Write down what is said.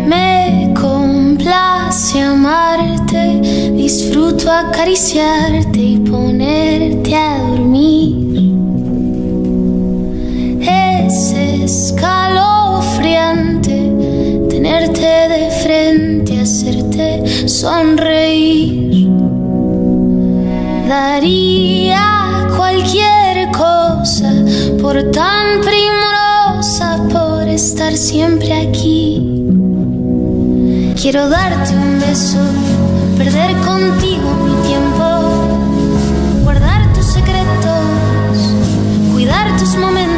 Me complace amarte, disfruto acariciarte y ponerte a dormir. Es escalofriante tenerte de frente, hacerte sonreír. Daría cualquier cosa por tan primorosa, por estar siempre aquí. Quiero darte un beso, perder contigo mi tiempo, guardar tus secretos, cuidar tus momentos.